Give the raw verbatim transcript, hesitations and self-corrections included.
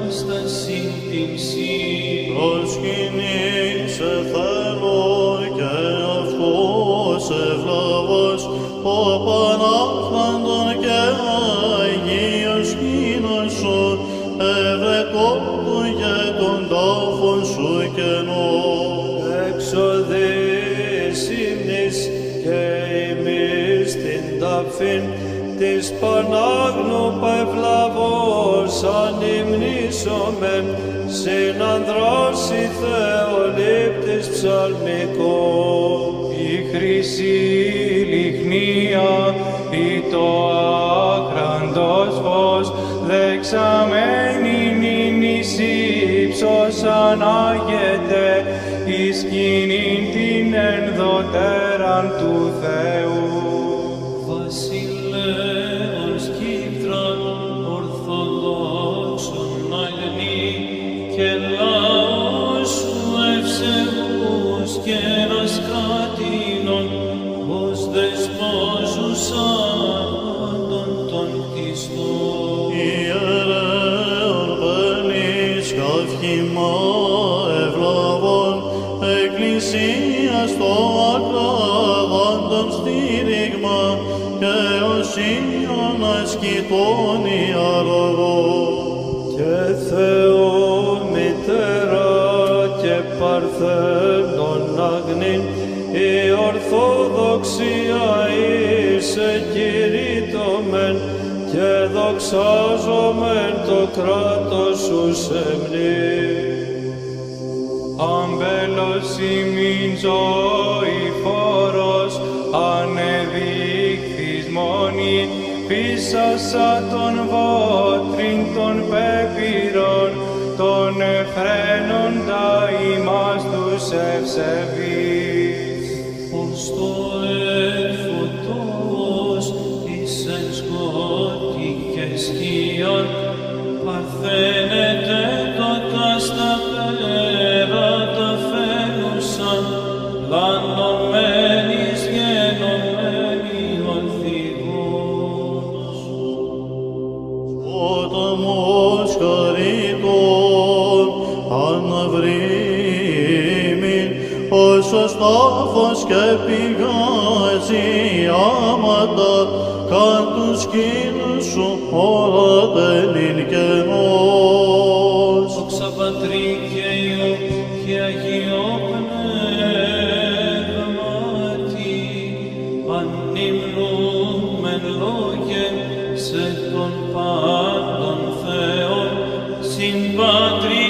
Ανάσταση τύψη. Προσκυνήσε θέλω και αυτός ευλαβός, ο Πανάφραντον και Αγίος κοινός σου, ευρεκόπτου και τον τάφον σου κενό. Εξοδείς ύμνης και ημείς την τάφην της Πανάγνου Παυλαβός ανυμνήσομεν, συνανδρώσει Θεολήπτης ψαλμικό. Η χρυσή λιχνία ή το άχραντος φως, δεξαμένην ειν εις ύψος ανάγεται, εις σκηνήν την ενδοτέραν του Θεού. Βασιλέως κύτραν ορθοδόξων αγνή και λαός σου ευσεβούς και ασκάτινον, ως δεσπόζουσαν των κτιστών. Ιερέων βελής καύχημα ευλαβών, εκκλησίας το ακράδαντον στήριγμα, και οσίων ασκητών ιαραγών. Και Θεό μητέρα και παρθένον αγνήν, η ορθοδοξία είσαι κηρύττωμεν, και δοξάζομεν το κράτος σου σεμνή. Αμπέλος ημίν ζωηφόρος, ανεδείχθης μόνη, πίσασα των βότριν των πεπυρών, των εφραίνοντα ημάς τους ευσεβείς. Ως το εφωτός της εν σκότη και σκίαν, παρθένεται το κάστα πέρατα φαίνουσαν, λανωμένης γενομένη ορθιγός. Όταμος χαρίτων αναβρήμην, ως ο στάφος και πηγάζει άματα, καν τους κήνους σου ορατελήν κενός. Δόξα Πατρί και Υιό και Αγίο Πνεύματι, ανυμνούμεν λόγεν σε τον πάντων Θεόν, συν Πατρί